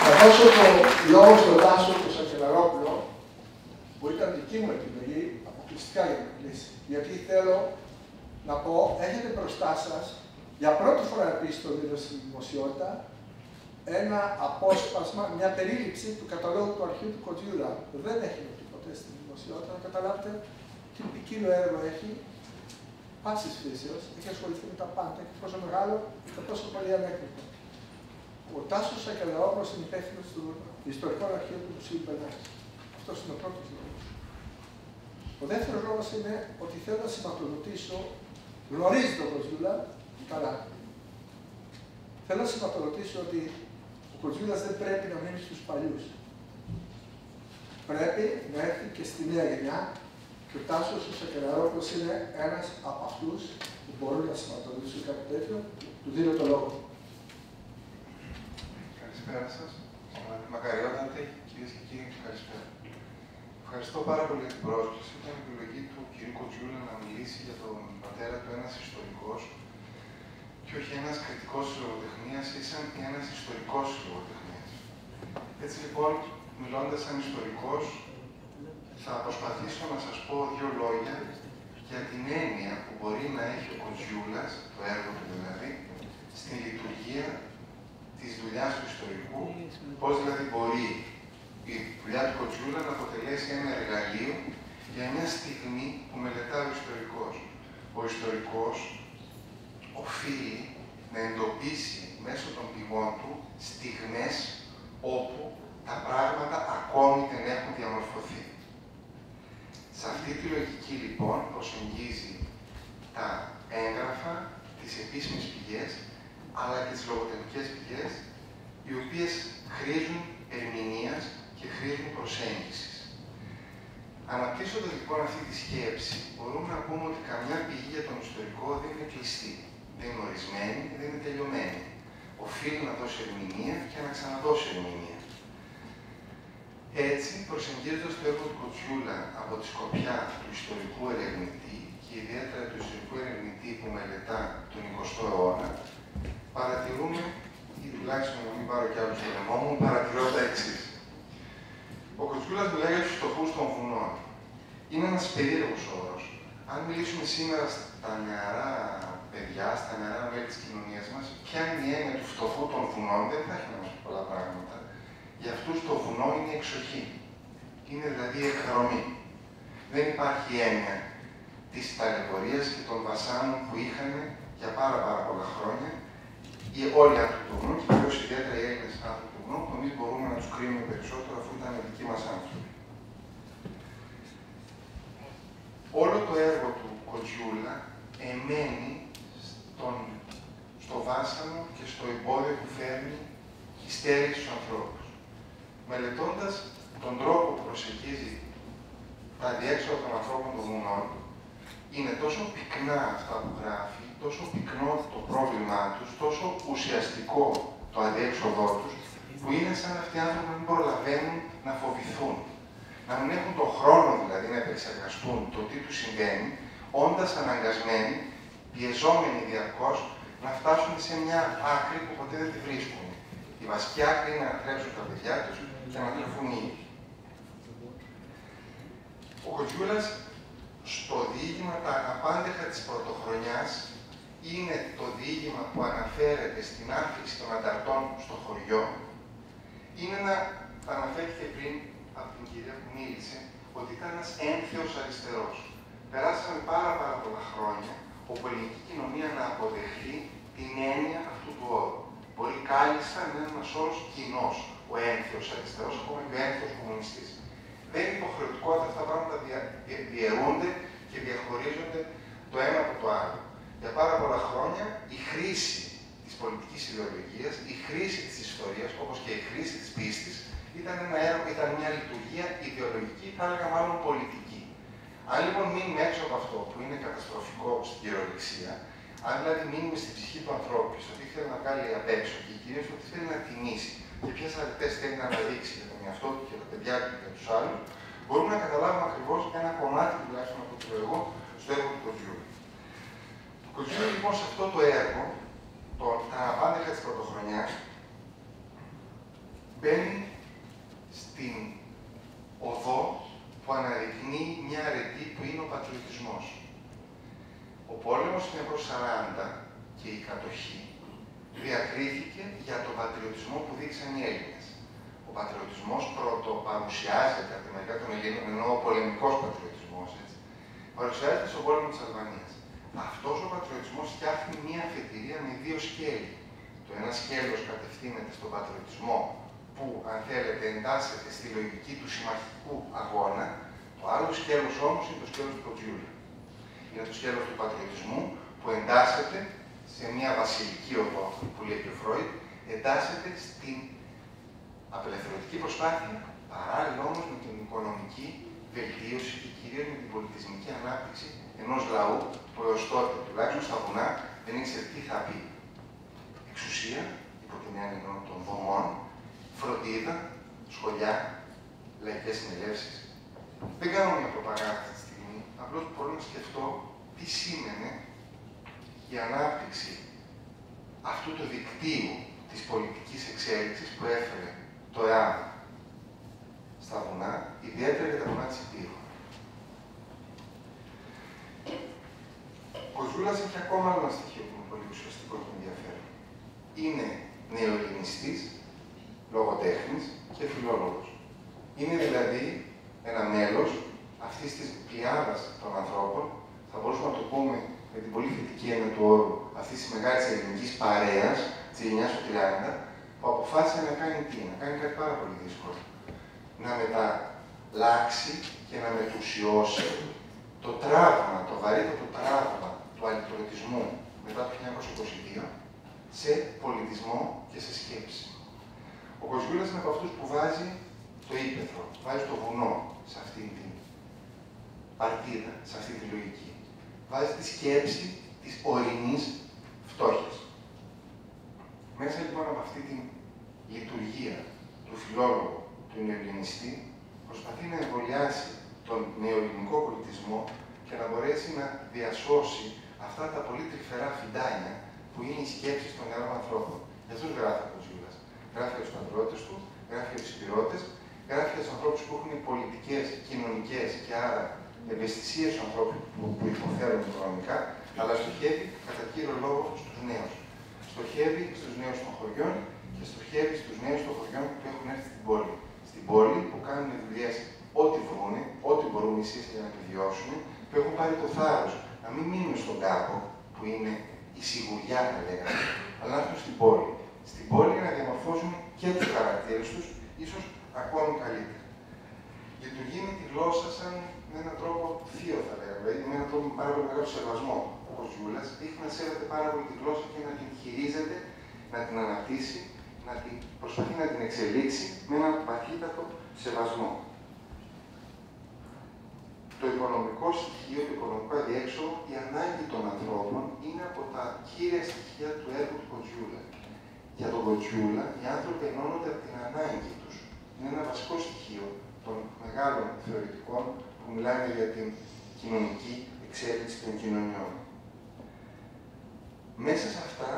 Θα δώσω το λόγο στον Τάσο του Σακελαρόπουλο, που ήταν δική μου επιλογή, αποκλειστικά για την κλίση. Γιατί θέλω να πω, έχετε μπροστά σας, για πρώτη φορά επίσης το δίνω στη δημοσιότητα, ένα απόσπασμα, μια περίληψη του καταλόγου του αρχείου του Κοντζιούλα. Δεν έχει δοθεί ποτέ στη δημοσιότητα, να καταλάβετε τι ποικίλο έργο έχει, πάσης φύσεως, έχει ασχοληθεί με τα πάντα, έχει πόσο μεγάλο και πόσο πολύ ανέκριτο. Ο Τάσος Σακελαρόπουλος είναι υπεύθυνος του ιστορικού αρχείου του Μουσείου Μπερνάκη. Αυτός είναι ο πρώτος λόγος. Ο δεύτερος λόγος είναι ότι θέλω να σηματοδοτήσω, γνωρίζει τον Κοντζιούλα καλά. Θέλω να σηματοδοτήσω ότι ο Κοντζιούλας δεν πρέπει να μείνει στους παλιούς. Πρέπει να έρθει και στη νέα γενιά και ο Τάσος ο Σακελαρόπουλος είναι ένας από αυτούς που μπορούν να σηματοδοτήσουν κάτι τέτοιο. Του δίνω το λόγο. Καλησπέρα σας. Μακαριότατοι, κυρίες και κύριοι, καλησπέρα. Ευχαριστώ πάρα πολύ για την πρόσκληση. Ήταν η επιλογή του κ. Κοντζιούλα να μιλήσει για τον πατέρα του ένας ιστορικός και όχι ένας κριτικός της λογοτεχνίας ή σαν ένας ιστορικός της λογοτεχνίας. Έτσι λοιπόν, μιλώντας σαν ιστορικός, θα προσπαθήσω να σας πω δύο λόγια για την έννοια που μπορεί να έχει ο Κοντζιούλας, το έργο του δηλαδή, στην λειτουργία της δουλειάς του ιστορικού, πώς δηλαδή μπορεί η δουλειά του Κοντζιούλα να αποτελέσει ένα εργαλείο για μια στιγμή που μελετάει ο ιστορικός. Ο ιστορικός οφείλει να εντοπίσει μέσω των πηγών του στιγμές όπου τα πράγματα ακόμη δεν έχουν διαμορφωθεί. Σε αυτή τη λογική λοιπόν προσεγγίζει τα έγγραφα, τις επίσημες πηγές, αλλά και τις λογοτεχνικές πηγές, οι οποίες χρήζουν ερμηνείας και χρήζουν προσέγγισης. Αναπτύσσοντας λοιπόν αυτή τη σκέψη, μπορούμε να πούμε ότι καμιά πηγή για τον ιστορικό δεν είναι κλειστή, δεν είναι ορισμένη, δεν είναι τελειωμένη. Οφείλει να δώσει ερμηνεία και να ξαναδώσει ερμηνεία. Έτσι, προσεγγίζοντας το έργο του Κοντζιούλα από τη σκοπιά του ιστορικού ερευνητή και ιδιαίτερα του ιστορικού ερευνητή που μελετά τον 20ο αιώνα, παρατηρούμε, ή τουλάχιστον να μην πάρω κι άλλο στο λαιμό μου, παρατηρώ τα εξής. Ο Κοντζιούλας μιλάει για τους φτωχούς των βουνών. Είναι ένας περίεργος όρος. Αν μιλήσουμε σήμερα στα νεαρά παιδιά, στα νεαρά μέλη της κοινωνίας μας, ποια είναι η έννοια του φτωχού των βουνών, δεν θα έχει να μας πει πολλά πράγματα. Για αυτούς το βουνό είναι η εξοχή. Είναι δηλαδή η εκδρομή. Δεν υπάρχει έννοια της ταλαιπωρίας και των βασάνων που είχαν για πάρα πολλά χρόνια οι όλοι οι άνθρωποι του βουνού, και κυρίως ιδιαίτερα οι Έλληνες άνθρωποι του βουνού, που εμείς μπορούμε να τους κρίνουμε περισσότερο αφού ήταν οι δικοί μας άνθρωποι. Όλο το έργο του Κοντζιούλα εμένει στο βάσανο και στο εμπόδιο που φέρνει η στέρηση στους ανθρώπους. Μελετώντας τον τρόπο που προσεγγίζει τα διέξοδα των ανθρώπων των βουνών, είναι τόσο πυκνά αυτά που γράφει, τόσο πυκνό το πρόβλημά τους, τόσο ουσιαστικό το αδιέξοδό τους, που είναι σαν αυτοί οι άνθρωποι να μην προλαβαίνουν να φοβηθούν. Να μην έχουν τον χρόνο δηλαδή να επεξεργαστούν το τι τους συμβαίνει, όντας αναγκασμένοι, πιεζόμενοι διαρκώς, να φτάσουν σε μια άκρη που ποτέ δεν τη βρίσκουν. Η βασική άκρη είναι να θρέψουν τα παιδιά τους και να τρεφούν οι ίδιοι. Ο Κοντζιούλας στο διήγημα «Τα αναπάντεχα της πρωτοχρονιάς» είναι το διήγημα που αναφέρεται στην άφηξη των ανταρτών στο χωριό. Είναι ένα, αναφέρθηκε πριν από την κυρία που μίλησε, ότι ήταν ένας ένθεος αριστερός. Περάσαμε πάρα πολλά χρόνια όπου η ελληνική κοινωνία να αποδεχθεί την έννοια αυτού του όρου. Μπορεί κάλλιστα να είναι ένας όρος κοινός, ο ένθεος αριστερός, ακόμα και ο ένθεος κομμουνιστής. Δεν είναι υποχρεωτικότητα, αυτά τα πράγματα διαιρούνται και διαχωρίζονται το ένα από το άλλο. Για πάρα πολλά χρόνια η χρήση της πολιτικής ιδεολογίας, η χρήση της ιστορίας, όπως και η χρήση της πίστης, ήταν μια λειτουργία ιδεολογική, θα έλεγα μάλλον πολιτική. Αν λοιπόν μείνουμε έξω από αυτό που είναι καταστροφικό στην κυριολεξία, αν δηλαδή μείνουμε στην ψυχή του ανθρώπου, στο τι θέλει να βγάλει απ' έξω και κυρίως στο τι θέλει να τιμήσει και ποιες αρετές θέλει να αναδείξει για τον εαυτό του και τα παιδιά του και για τους άλλους, μπορούμε να καταλάβουμε ακριβώς ένα κομμάτι τουλάχιστον από το εγώ στο έργο του Κοντζιούλα. Το Κοντζιούλα λοιπόν σε αυτό το έργο, τα αναπάντεχα της πρωτοχρονιάς, μπαίνει στην οδό που αναδεικνύει μια αρετή που είναι ο πατριωτισμός. Ο πόλεμος του 1940 και η κατοχή διακρίθηκε για τον πατριωτισμό που δείξαν οι Έλληνες. Ο πατριωτισμός πρωτοπαρουσιάζεται από τη μεριά των Ελλήνων, ενώ ο πολεμικός πατριωτισμός, έτσι, παρουσιάζεται στον πόλεμο της Αλβανίας. Αυτός ο πατριωτισμός φτιάχνει μια αφετηρία με δύο σκέλη. Το ένα σκέλος κατευθύνεται στον πατριωτισμό, που, αν θέλετε, εντάσσεται στη λογική του συμμαχικού αγώνα. Το άλλο σκέλος όμως είναι το σκέλος του Κοτζιούλα. Είναι το σκέλος του πατριωτισμού που εντάσσεται σε μια βασιλική οδό, που λέει και ο Φρόιντ, εντάσσεται στην απελευθερωτική προσπάθεια, παράλληλα όμως με την οικονομική βελτίωση και κυρίως με την πολιτισμική ανάπτυξη ενός λαού που έως τότε, τουλάχιστον στα βουνά, δεν ήξερε τι θα πει εξουσία, υπό την έννοια των δομών, φροντίδα, σχολιά, λαϊκές συνελεύσεις. Δεν κάνω μια προπαγάνδα αυτή τη στιγμή, απλώς μπορώ να σκεφτώ τι σήμαινε η ανάπτυξη αυτού του δικτύου της πολιτικής εξέλιξης που έφερε το ΕΑΜ στα βουνά, ιδιαίτερα για τα βουνά της Υπήρου. Ο Κοτζιούλας έχει ακόμα ένα στοιχείο που είναι πολύ ουσιαστικό και ενδιαφέρον. Είναι νεοελληνιστής, λογοτέχνης και φιλόλογος. Είναι δηλαδή ένα μέλος αυτής της πλειάδας των ανθρώπων, θα μπορούσαμε να το πούμε με την πολύ θετική έννοια του όρου, αυτής της μεγάλης ελληνικής παρέας, της γενιάς του 30, που αποφάσισε να κάνει τι, να κάνει κάτι πάρα πολύ δύσκολο. Να μεταλλάξει και να μετουσιώσει το τραύμα, το βαρύτατο τραύμα του αλλητρωτισμού μετά το 1922 σε πολιτισμό και σε σκέψη. Ο Κοτζιούλας είναι από αυτούς που βάζει το ύπαιθρο, βάζει το βουνό σε αυτή την παρτίδα, σε αυτή τη λογική. Βάζει τη σκέψη της ορεινής φτώχειας. Μέσα λοιπόν από αυτή τη λειτουργία του φιλόλογου, του νεοελληνιστή, προσπαθεί να εμβολιάσει τον νεοελληνικό πολιτισμό και να μπορέσει να διασώσει αυτά τα πολύ τρυφερά φιντάνια που είναι οι σκέψεις των νεαρών ανθρώπων. Για αυτούς γράφει ο Κοτζιούλας. Γράφει για τους πατριώτες του, γράφει για τους υπηρώτες, γράφει για τους ανθρώπους που έχουν πολιτικές, κοινωνικές και άρα ευαισθησίες στους ανθρώπους που υποφέρουν οικονομικά, αλλά στοχεύει κατά κύριο λόγο στους νέους. Στοχεύει στους νέους των χωριών και στοχεύει στους νέους των χωριών που έχουν έρθει στην πόλη. Στην πόλη που κάνουν δουλειές ό,τι βρούνε, ό,τι μπορούν ίσως για να επιβιώσουν, που έχουν πάρει το θάρρος να μην μείνουν στον κάπο, που είναι η σιγουριά, θα λέγαμε, αλλά να έρθουν στην πόλη. Στην πόλη να διαμορφώσουν και τους χαρακτήρες τους, ίσως ακόμη καλύτερα. Λειτουργεί με τη γλώσσα σαν με έναν τρόπο θείο, θα λέγαμε, δηλαδή με έναν τρόπο με πάρα πολύ μεγάλο σεβασμό. Ο Κοτζιούλας δείχνει να σέβεται πάρα πολύ τη γλώσσα και να την χειρίζεται, να την αναπτύσσει, προσπαθεί να την εξελίξει με έναν βαθύτατο σεβασμό. Το οικονομικό στοιχείο, το οικονομικό αδιέξοδο, η ανάγκη των ανθρώπων είναι από τα κύρια στοιχεία του έργου του Κοτζιούλα. Για τον Κοτζιούλα, οι άνθρωποι ενώνονται από την ανάγκη τους. Είναι ένα βασικό στοιχείο των μεγάλων θεωρητικών που μιλάνε για την κοινωνική εξέλιξη των κοινωνιών. Μέσα σε αυτά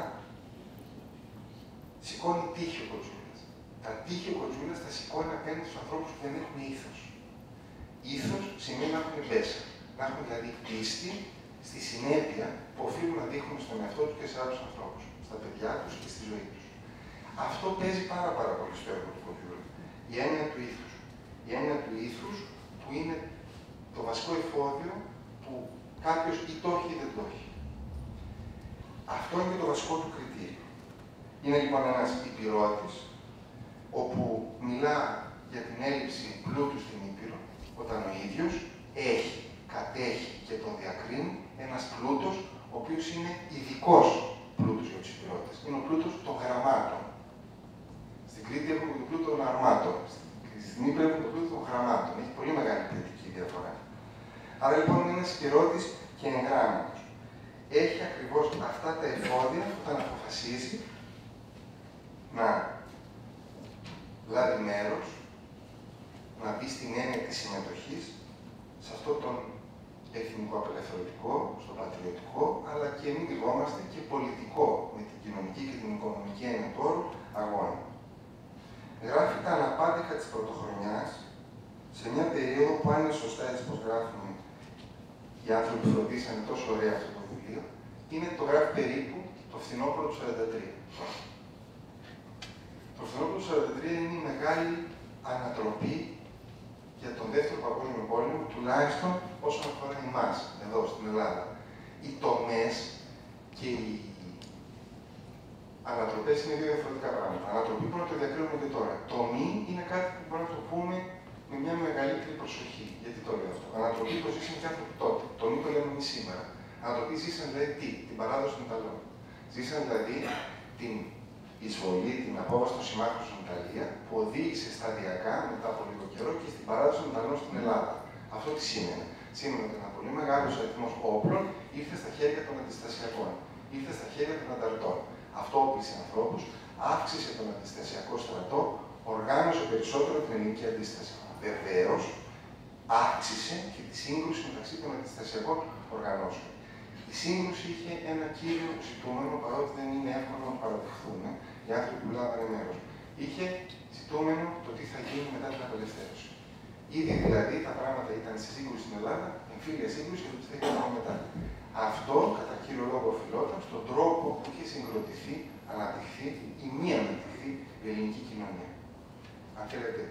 σηκώνει τύχη ο Κοτζιούλας. Τα τύχη ο Κοτζιούλας τα σηκώνει απέναντι στους ανθρώπους που δεν έχουν ήθος. Ήθος σημαίνει να έχουν μπέσα. Να έχουν δηλαδή πίστη στη συνέπεια που οφείλουν να δείχνουν στον εαυτό του και σε άλλους ανθρώπους, στα παιδιά τους και στη ζωή τους. Αυτό παίζει πάρα πολύ στο έργο του Κοτζιούλα. Η έννοια του ήθους. Η έννοια του ήθους που είναι το βασικό εφόδιο που κάποιος ή το έχει ή δεν το έχει. Αυτό είναι το βασικό του κριτήριο. Είναι λοιπόν ένας υπηρώτης, όπου μιλά για την έλλειψη πλούτου στην Ήπειρο, όταν ο ίδιος έχει, κατέχει και τον διακρίνει ένας πλούτος, ο οποίος είναι ειδικός πλούτος για τους υπηρώτες. Είναι ο πλούτος των γραμμάτων. Στην Κρήτη έχουμε τον πλούτο των αρμάτων. Στην Ήπειρο έχουμε τον πλούτο των γραμμάτων. Έχει πολύ μεγάλη ποιητική διαφορά. Άρα λοιπόν είναι ένας υπηρώτης και εγγράμματος. Έχει ακριβώς αυτά τα εφόδια όταν αποφασίζει να λάβει μέρος, να μπει στην έννοια της συμμετοχής σε αυτό τον εθνικό απελευθερωτικό, στο πατριωτικό, αλλά και μην λιγόμαστε και πολιτικό, με την κοινωνική και την οικονομική έννοια του όρου, αγώνα. Γράφει τα αναπάντηχα της πρωτοχρονιάς σε μια περίοδο που, αν είναι σωστά έτσι πως γράφουν οι άνθρωποι που φροντίσανε τόσο ωραία αυτό το βιβλίο, το γράφει περίπου το φθινόπωρο του 1943. Το φθινόπωρο του 1943 είναι η μεγάλη ανατροπή για τον Δεύτερο Παγκόσμιο Πόλεμο, τουλάχιστον όσον αφορά εμάς, εδώ στην Ελλάδα. Οι τομές και οι ανατροπές είναι δύο διαφορετικά πράγματα. Ανατροπή μπορούμε να το διακρίνουμε και τώρα. Τομή είναι κάτι που μπορούμε να το πούμε με μια μεγαλύτερη προσοχή. Γιατί το λέω αυτό. Ανατροπή το ζήσαν και άνθρωποι τότε. Τομή το λέμε εμείς σήμερα. Ανατροπή ζήσαν δηλαδή τι? Την παράδοση των Ιταλών. Ζήσαν δηλαδή την εισβολή, την απόβαση των συμμάχων στην Ιταλία, που οδήγησε σταδιακά μετά από λίγο καιρό και στην παράδοση των Ιταλών στην Ελλάδα. Αυτό τι σήμαινε? Σήμαινε ότι ένα πολύ μεγάλο αριθμό όπλων ήρθε στα χέρια των αντιστασιακών. Ήρθε στα χέρια των ανταρτών. Αυτό όπλησε ανθρώπους, αύξησε τον αντιστασιακό στρατό, οργάνωσε περισσότερο την ελληνική αντίσταση. Βεβαίως, αύξησε και τη σύγκρουση μεταξύ των αντιστασιακών οργανώσεων. Η σύγκρουση είχε ένα κύριο ζητούμενο, παρότι δεν είναι εύκολο να το παραδεχθούν οι άνθρωποι που λάβανε μέρος. Είχε ζητούμενο το τι θα γίνει μετά την απελευθέρωση. Ήδη δηλαδή τα πράγματα ήταν σε σύγκρουση στην Ελλάδα, εμφύλια σύγκρουση και το τι θα γίνει μετά. Αυτό κατά κύριο λόγο οφειλόταν στον τρόπο που είχε συγκροτηθεί, αναπτυχθεί ή μη αναπτυχθεί η ελληνική κοινωνία. Αν θέλετε,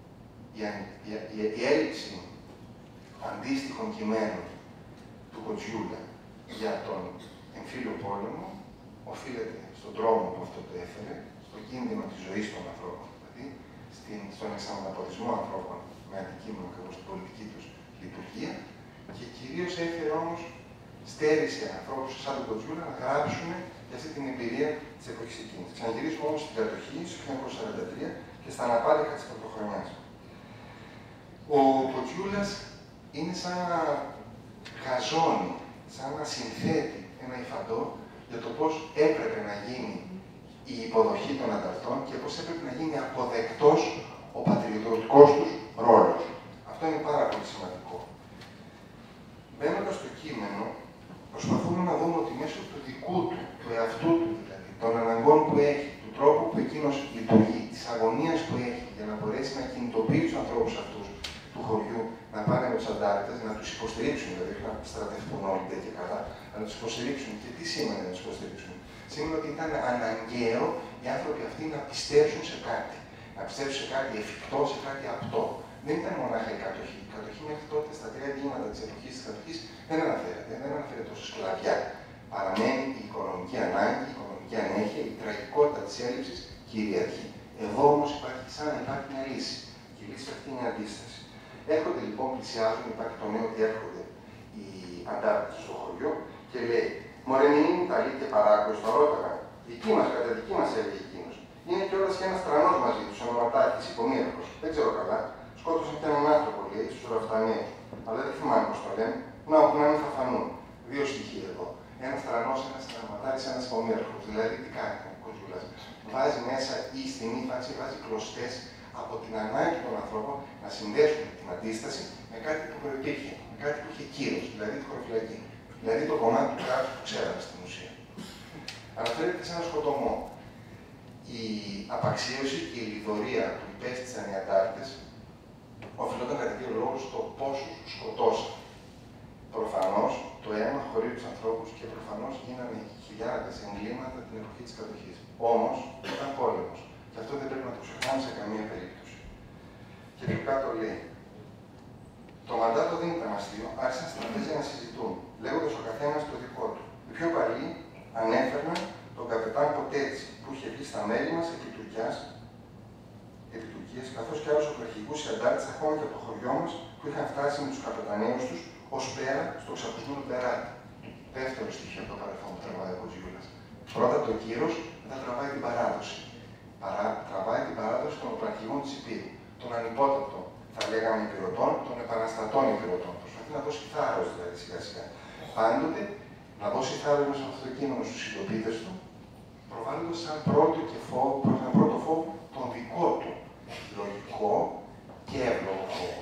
η έλλειψη αντίστοιχων κειμένων του Κοτσιούλα για τον εμφύλιο πόλεμο οφείλεται στον τρόμο που αυτό το έφερε, στο κίνδυνο της ζωής των ανθρώπων, δηλαδή στον εξαναπατισμό ανθρώπων με αντικείμενο ακριβώς την πολιτική τους λειτουργία, και κυρίως έφερε όμως, στέρισε ανθρώπους σαν τον Κοτσιούλα να γράψουν για αυτή την εμπειρία της εποχής εκείνης. Ξαναγυρίσουμε όμως στην κατοχή, στο 1943 και στα αναπάντηχα της πρωτοχρονιάς. Ο Κοτσιούλας είναι σαν να γαζώνει, σαν να συνθέτει ένα υφαντό για το πώς έπρεπε να γίνει η υποδοχή των ανταρτών και πώς έπρεπε να γίνει αποδεκτός ο πατριωτικός τους ρόλος. Αυτό είναι πάρα πολύ σημαντικό. Μπαίνοντας στο κείμενο, προσπαθούμε να δούμε ότι μέσω του δικού του εαυτού του δηλαδή, των αναγκών που έχει, του τρόπου που εκείνος λειτουργεί, της αγωνίας που έχει για να μπορέσει να κινητοποιεί τους ανθρώπους αυτούς του χωριού, να πάνε με τους αντάρτες, να τους υποστηρίξουν, δηλαδή να στρατευτούν όλοι τέτοια καλά, να τους υποστηρίξουν. Και τι σήμαινε να τους υποστηρίξουν? Σήμαινε ότι ήταν αναγκαίο οι άνθρωποι αυτοί να πιστέψουν σε κάτι. Να πιστέψουν σε κάτι εφικτό, σε κάτι απτό. Δεν ήταν μονάχα η κατοχή. Η κατοχή μέχρι τότε στα τρία διήματα της εποχής της κατοχής δεν αναφέρεται τόσο σκλαβιά. Παραμένει η οικονομική ανάγκη, η οικονομική ανέχεια, η τραγικότητα της έλλειψης κυριαρχεί. Εδώ όμως υπάρχει σαν να υπάρχει μια λύση. Και η λύση αυτή είναι η αντίσταση. Έρχονται λοιπόν, πλησιάζουν, υπάρχει το νέο ότι έρχονται οι αντάρτες στο χωριό και λέει: Μωρέ, μην είναι Ιταλοί και παράκοες, το ρώταγαν. Δική μας, κατά δική μας, έλεγε εκείνος. Είναι κιόλας και ένας τρανός μαζί του, ονοματάρχης, υπομοίρχος. Δεν ξέρω καλά. Σκότωσαν και έναν άνθρωπο, λέει, στους Ραφτανίους. Αλλά δεν θυμάμαι πώς το λένε. Να μην θα φανούν. Δύο στοιχεία εδώ. Ένας τρανός, ένας ονοματάρχης, ένας υπομοίρχος. Δηλαδή, τι κάνει ο Κοτσιούλας? Βάζει μέσα ή στην ύφαση, βάζει κλωστές από την ανάγκη των ανθρώπων να συνδέσουν την αντίσταση με κάτι που προϋπήρχε, με κάτι που είχε κύρος, δηλαδή τη χωροφυλακή. Δηλαδή το κομμάτι του κράτους που ξέραμε στην ουσία. Αναφέρεται σε ένα σκοτωμό. Η απαξίωση και η λιδωρία που υπέστησαν οι αντάρτες οφειλόταν κατά κύριο λόγο στο πόσους σκοτώσαν. Προφανώς το αίμα χωρεί τους ανθρώπους και προφανώς γίνανε χιλιάδες εγκλήματα την εποχή της κατοχής. Όμως ήταν πόλεμος. Και αυτό δεν πρέπει να το ξεχνάμε σε καμία περίπτωση. Και πιο κάτω λέει: Το μαντάτο δεν ήταν αστείο, άρχισαν στα τραπέζια να συζητούν, λέγοντας ο καθένας το δικό του. Οι πιο παλιοί ανέφερναν τον καπετάν Ποτέτσι, που είχε βγει στα μέλη μας επί Τουρκίας, καθώς και άλλους οπλαρχικούς αντάρτες ακόμα και από το χωριό μας, που είχαν φτάσει με τους καπεταναίους τους ως πέρα στο ξαπουσμένο Περάτη. Δεύτερο στοιχείο από το παρελθόν που τραβάει ο Κοτσιούλας. Πρώτα το κύρος, μετά τραβάει την παράδοση. Τραβάει την παράδοση των οπλαρχηγών της Υπήρου. Των ανυπότακτων, θα λέγαμε, υπηρετών, των επαναστατών υπηρετών. Προσπαθεί να δώσει θάρρος δηλαδή σιγά-σιγά. Πάντοτε να δώσει θάρρος μέσα από αυτό το κείμενο στους συντοπίτες του, προβάλλοντας σαν πρώτο φόβο τον δικό του λογικό και εύλογο φόβο.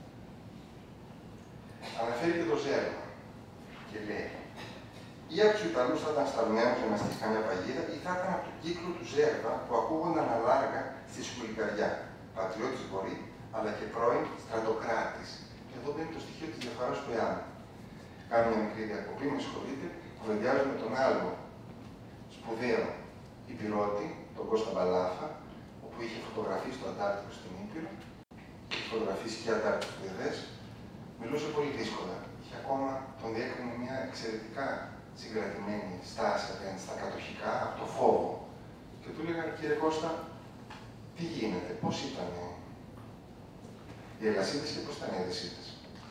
Αναφέρει και το ζέρμα και λέει: Ή από τους Ιταλούς θα ήταν σταλμένος για να στήσει καμιά παγίδα, ή θα ήταν από τον κύκλο του Ζέρβα που ακούγονταν αλάργα στη σκουλικαριά. Πατριώτης μπορεί, αλλά και πρώην στρατοκράτης. Εδώ μπαίνει το στοιχείο της διαφοράς του εάν. Κάνω μια μικρή διακοπή, με συγχωρείτε, κουβεντιάζουμε τον άλλο σπουδαίο υπηρώτη, τον Κώστα Μπαλάφα, όπου είχε φωτογραφίσει το Αντάρτικο στην Ήπειρο, είχε φωτογραφίσει και Αντάρτικες. Μιλούσε πολύ δύσκολα. Είχε ακόμα τον διέκρινε μια εξαιρετικά συγκρατημένη στάση απέναντι στα κατοχικά, από το φόβο. Και του έλεγαν, κύριε Κώστα, τι γίνεται, πώς ήταν οι Ελασσίτες και πώς ήταν οι Εδεσσίτες.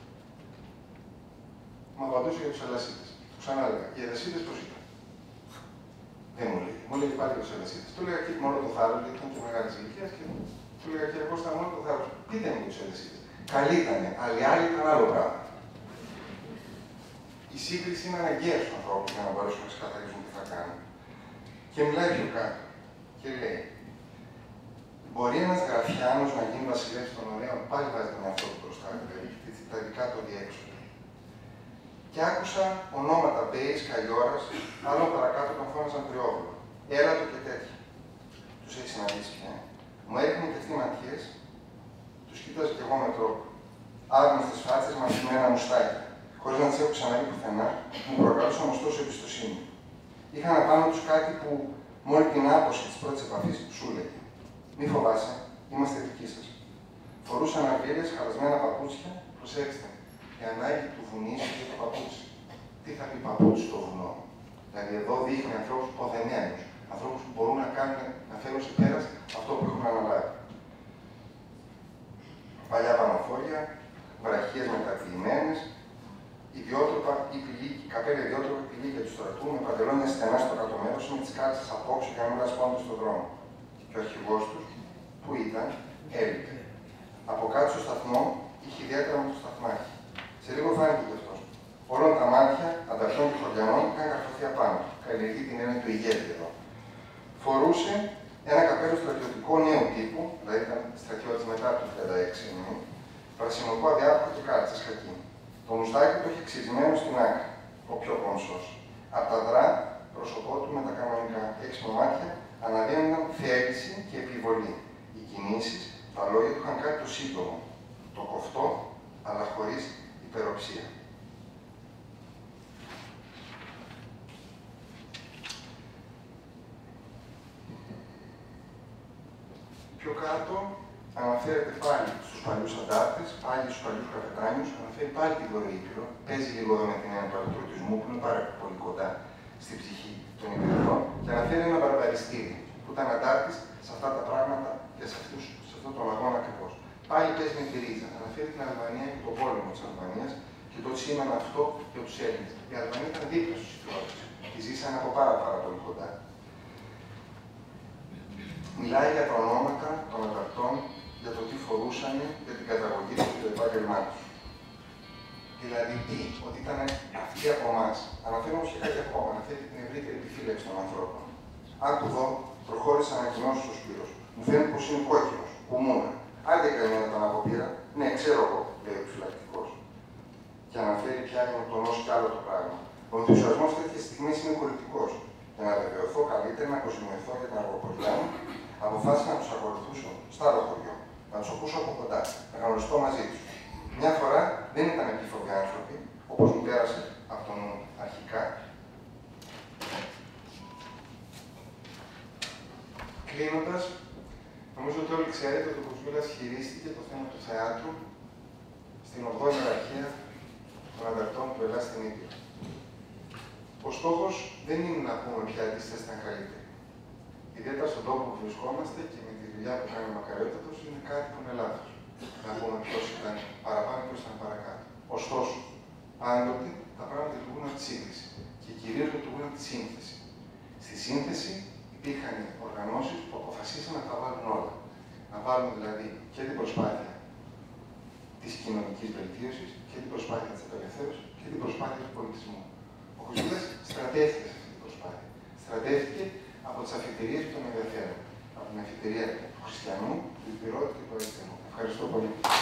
Μου απαντούσε για τους Ελασσίτες. Του ξανά έλεγα, οι Εδεσσίτες πώς ήταν. Δεν μου λέει. Μου λέει πάλι για τους Ελασσίτες. Του έλεγα και μόνο το θάρρος, γιατί ήταν και μεγάλη ηλικία, και του έλεγα, κύριε Κώστα, μόνο το θάρρος. Πείτε μου για τους Εδεσσίτες. Καλή ήτανε, αλλά οι άλλοι ήταν άλλο πράγμα. Η σύγκριση είναι αναγκαία στους ανθρώπους για να μπορέσουν να ξεκαθαρίσουν τι θα κάνουν. Και μιλάει πιο κάτω. Και λέει, μπορεί ένας γραφιάνος να γίνει βασιλεύς των ωραίων, πάλι βάζει τον εαυτό του μπροστά, δηλαδή τα δικά του διέξοδα. Και άκουσα ονόματα Μπέης, Καλλιόρας, άλλων παρακάτω τον φώναζαν Τριόβολο. Έλατο και τέτοια. Τους έχει συναντήσει πια. Μου έριχνε και αυτοί ματιές, τους κοίταζα κι εγώ με τρόπο. Άγνωστες φάτσες με αφημένα μουστάκια. Χωρίς να τις έχω ξαναδεί πουθενά, μου προκαλούσαν ωστόσο εμπιστοσύνη. Είχαν απάνω τους κάτι που μόλι την άποψη της πρώτης επαφής σου έλεγε. Μη φοβάσαι, είμαστε δικοί σας. Φορούσαν αρβίλες, χαλασμένα παπούτσια, προσέξτε. Η ανάγκη του βουνίσου για το παπούτσι. Τι θα πει παπούτσι στο βουνό. Δηλαδή εδώ δείχνει ανθρώπους ποδεμένους, ανθρώπους που μπορούν να φέρουν σε πέρας αυτό που έχουν αναλάβει. Παλιά πανοφόρια, βραχίες μεταποιημένες, ιδιότροπα ή πηλίκη, καπέλα ιδιότροπα πηλίκια του στρατού με παντελόνια στενά στο κάτω μέρος με τις κάλτσες απόψε για να μην λασπώνονται στον δρόμο. Και ο αρχηγός τους, που ήταν, έλειπε. Από κάτω στο σταθμό είχε ιδιαίτερα με το σταθμάρχη. Σε λίγο φάνηκε κι αυτός. Όλων τα μάτια, ανταρτών και χωριανών, είχαν καρφωθεί απάνω. Καλλιεργεί την έννοια του ηγέτη εδώ. Φορούσε ένα καπέλο στρατιωτικό νέου τύπου, δηλαδή ήταν στρατιώτης μετά το 1936, πρασινοκό αδιάποχο και κάλτσες χακί. Το μουστάκι του είχε ξυσμένο στην άκρη, ο πιο κομψός. Απ' τα δρά, πρόσωπό του με τα κανονικά έξυπνα μάτια αναδύονταν θέληση και επιβολή. Οι κινήσεις, τα λόγια του είχαν κάτι το σύντομο, το κοφτό, αλλά χωρίς υπεροψία. Πιο κάτω αναφέρεται πάλι στους παλιούς αντάρτες, πάλι στους παλιούς καφετάνιους, αναφέρει πάλι την Βόρεια Ήπειρο. Παίζει λίγο εδώ με την έννοια του αλυτρωτισμού που είναι πάρα πολύ κοντά στην ψυχή των Υπηρετών και αναφέρει ένα βαρβαριστήρι που ήταν αντάρτης σε αυτά τα πράγματα και σε αυτόν τον αγώνα ακριβώς. Πάλι παίζει με τη ρίζα. Αναφέρει την Αλβανία και τον πόλεμο της Αλβανίας και το τι σήμαινε αυτό για τους Έλληνες. Η Αλβανία ήταν δίπλα στους Υπηρώτες και ζήσαν από πάρα πολύ κοντά. Μιλάει για τα ονόματα των ανταρτών, για το τι φορούσαν, για την καταγωγή τους και το επάγγελμά τους. Δηλαδή τι, ότι ήταν αυτοί από εμάς. Αναφέρω όμως και κάτι ακόμα, αναφέρει την ευρύτερη επιφύλαξη των ανθρώπων. Αν του δω, προχώρησε ανακοινώσεις ο Σπύρος. Μου φαίνεται πως είναι κόκκινος, κουμούνα. Άντε καλυμμένα τον αποπήρα, ναι, ξέρω εγώ, λέει ο επιφυλακτικός. Και αναφέρει πια για να τονώσει κι άλλο το πράγμα. Ο ενθουσιασμός τέτοιες στιγμές είναι κορυφικός. Για να βεβαιωθώ καλύτερα, να αποζημιωθώ για την αργοποριά μου, αποφάσισα να τους ακολουθήσω στο άλλο χωριό. Να τους ακούσω από κοντά, να γνωριστώ μαζί τους. Μια φορά δεν ήταν επίφοβοι άνθρωποι, όπως μου πέρασε από τον αρχικά. Κλείνοντας, νομίζω ότι όλοι ξέρετε ότι ο Κοτσούλας χειρίστηκε το θέμα του θεάτρου στην 8η ιεραρχία των ανταρτών του Ελλάς στην Ήπειρο. Ο στόχος δεν είναι να πούμε ποια αντίσταση ήταν καλύτερη. Ιδιαίτερα στον τόπο που βρισκόμαστε και με τη δουλειά που κάνει ο Μακαριότατος είναι κάτι που είναι λάθος. Να πούμε ποιος ήταν παραπάνω, ποιος ήταν παρακάτω. Ωστόσο, πάντοτε τα πράγματα λειτουργούν από τη σύγκριση και κυρίως λειτουργούν από τη σύνθεση. Στη σύνθεση υπήρχαν οργανώσεις που αποφασίσαν να τα βάλουν όλα. Να βάλουν δηλαδή και την προσπάθεια της κοινωνικής βελτίωσης και την προσπάθεια της απελευθέρωσης και την προσπάθεια του πολιτισμού. Ο Κοτσούλας στρατεύτηκε σε αυτή την προσπάθεια. Στρατεύτηκε από τις αφιτερίες που τον ενδιαφέρουν. Από την αφιτερία του χριστιανού, του υπηρώτη και του αριστερού. Ευχαριστώ πολύ.